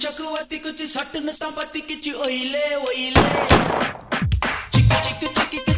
चकवाती कुछ सट न तांबाती किच ओइले ओइले चिक चिक चिक